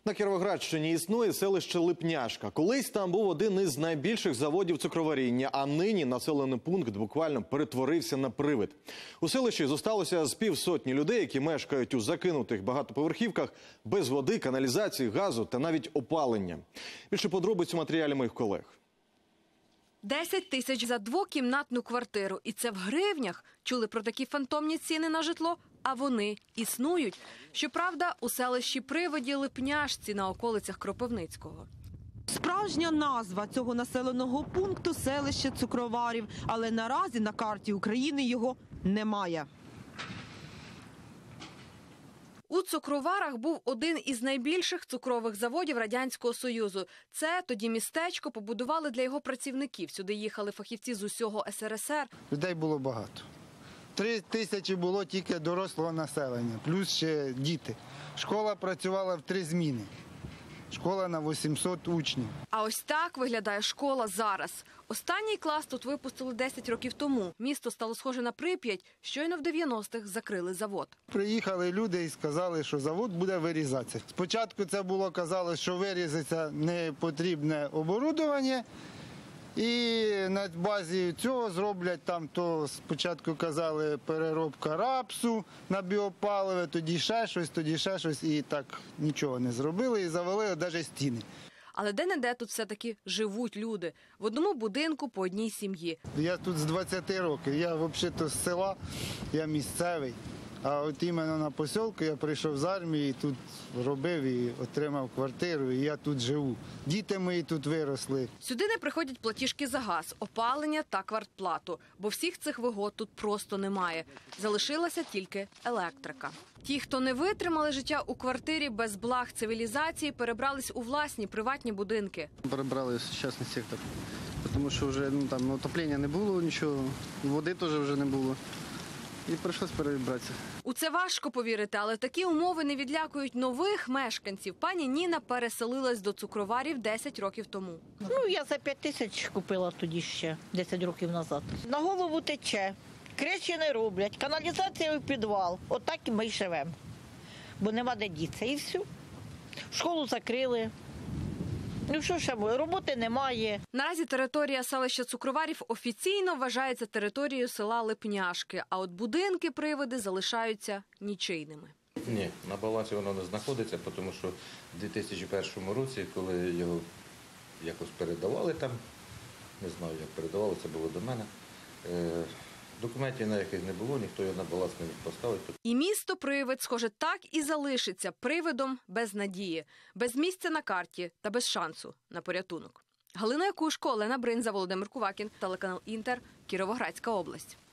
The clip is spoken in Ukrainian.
На Кіровоградщині існує селище Липняшка. Колись там був один із найбільших заводів цукроваріння, а нині населений пункт буквально перетворився на привид. У селищі зосталося з півсотні людей, які мешкають у закинутих багатоповерхівках без води, каналізації, газу та навіть опалення. Більше подробиць у матеріалі моїх колег. 10 тисяч за двокімнатну квартиру. І це в гривнях. Чули про такі фантомні ціни на житло? А вони існують. Щоправда, у селищі Привиді Липняшці на околицях Кропивницького. Справжня назва цього населеного пункту – селище Цукроварів. Але наразі на карті України його немає. У Цукроварах був один із найбільших цукрових заводів Радянського Союзу. Це тоді містечко побудували для його працівників. Сюди їхали фахівці з усього СРСР. Людей було багато. 3 тисячі було тільки дорослого населення, плюс ще діти. Школа працювала в 3 зміни. Школа на 800 учнів. А ось так виглядає школа зараз. Останній клас тут випустили 10 років тому. Місто стало схоже на Прип'ять. Щойно в 90-х закрили завод. Приїхали люди і сказали, що завод буде вирізатися. Спочатку це було казалось, що вирізаться непотрібне оборудовання. І на базі цього зроблять там, то спочатку казали переробка рапсу на біопаливо, тоді ще щось, і так нічого не зробили, і завалили навіть стіни. Але де-не-де тут все-таки живуть люди. В одному будинку по одній сім'ї. Я тут з 20 років, я взагалі-то з села, я місцевий. А от іменно на посілку я прийшов з армії, тут робив і отримав квартиру, і я тут живу. Діти мої тут виросли. Сюди не приходять платіжки за газ, опалення та квартплату, бо всіх цих вигод тут просто немає. Залишилася тільки електрика. Ті, хто не витримали життя у квартирі без благ цивілізації, перебрались у власні приватні будинки. Перебрали в частний сектор, тому що вже там отоплення не було, нічого, води теж вже не було. І прийшлось перебратися. У це важко повірити, але такі умови не відлякують нових мешканців. Пані Ніна переселилась до Цукроварів 10 років тому. Я за 5 тисяч купила тоді ще, 10 років назад. На голову тече, криші не роблять, каналізація в підвал. Отак і ми й живемо. Бо нема де дітися, і все. Школу закрили. Що ще, роботи немає. Наразі територія селища Цукроварів офіційно вважається територією села Липняшки, а от будинки-привиди залишаються нічийними. Ні, на балансі воно не знаходиться, тому що в 2001 році, коли його якось передавали там, не знаю, як передавали, це було до мене, документів на яких не було, ніхто його на баланс не міг поставити. І місто Привид, схоже, так і залишиться привидом без надії, без місця на карті та без шансу на порятунок. Галина Якушко, Олена Бринза, Володимир Кувакін, телеканал Інтер, Кіровоградська область.